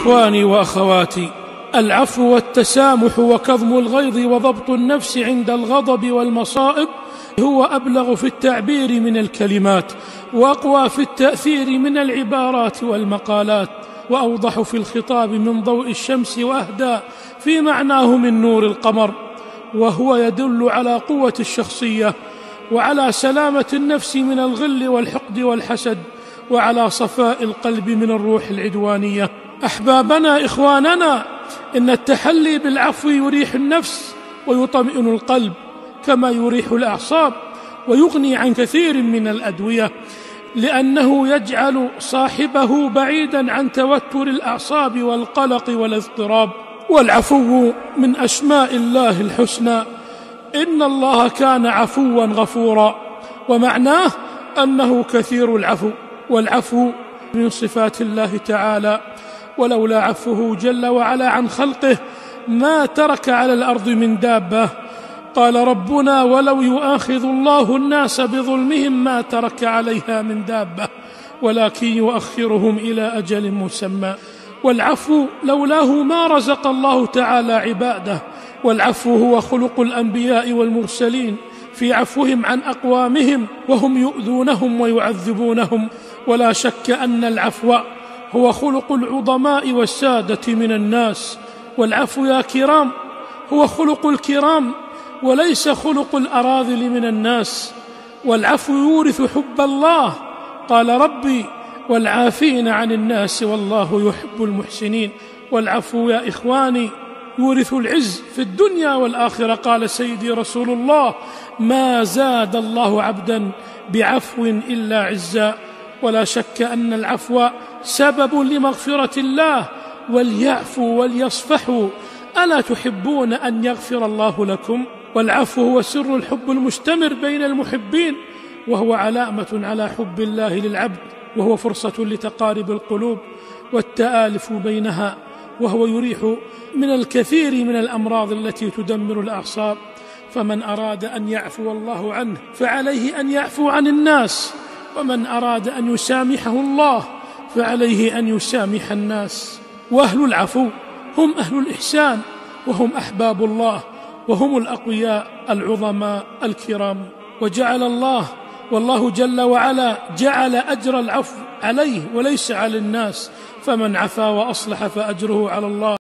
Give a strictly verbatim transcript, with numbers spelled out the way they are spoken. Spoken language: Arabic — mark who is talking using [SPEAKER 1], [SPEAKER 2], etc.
[SPEAKER 1] إخواني وأخواتي، العفو والتسامح وكظم الغيظ وضبط النفس عند الغضب والمصائب هو أبلغ في التعبير من الكلمات، وأقوى في التأثير من العبارات والمقالات، وأوضح في الخطاب من ضوء الشمس، وأهدى في معناه من نور القمر، وهو يدل على قوة الشخصية، وعلى سلامة النفس من الغل والحقد والحسد، وعلى صفاء القلب من الروح العدوانية. أحبابنا إخواننا، إن التحلي بالعفو يريح النفس ويطمئن القلب كما يريح الأعصاب ويغني عن كثير من الأدوية، لأنه يجعل صاحبه بعيدا عن توتر الأعصاب والقلق والاضطراب. والعفو من أسماء الله الحسنى، إن الله كان عفوا غفورا، ومعناه أنه كثير العفو، والعفو من صفات الله تعالى، ولولا عفوه جل وعلا عن خلقه ما ترك على الأرض من دابة. قال ربنا: ولو يؤاخذ الله الناس بظلمهم ما ترك عليها من دابة ولكن يؤخرهم إلى أجل مسمى. والعفو لولاه ما رزق الله تعالى عباده. والعفو هو خلق الأنبياء والمرسلين في عفوهم عن أقوامهم وهم يؤذونهم ويعذبونهم. ولا شك أن العفو هو خلق العظماء والسادة من الناس. والعفو يا كرام هو خلق الكرام وليس خلق الأراذل من الناس. والعفو يورث حب الله، قال ربي: والعافين عن الناس والله يحب المحسنين. والعفو يا إخواني يورث العز في الدنيا والآخرة، قال سيدي رسول الله: ما زاد الله عبدا بعفو إلا عزا. ولا شك أن العفو سبب لمغفرة الله. وليعفوا وليصفحوا، ألا تحبون أن يغفر الله لكم؟ والعفو هو سر الحب المستمر بين المحبين، وهو علامة على حب الله للعبد، وهو فرصة لتقارب القلوب والتآلف بينها، وهو يريح من الكثير من الأمراض التي تدمر الأعصاب. فمن أراد أن يعفو الله عنه فعليه أن يعفو عن الناس، ومن أراد أن يسامحه الله فعليه أن يسامح الناس. وأهل العفو هم أهل الإحسان، وهم أحباب الله، وهم الأقوياء العظماء الكرام. وجعل الله والله جل وعلا جعل أجر العفو عليه وليس على الناس، فمن عفا وأصلح فأجره على الله.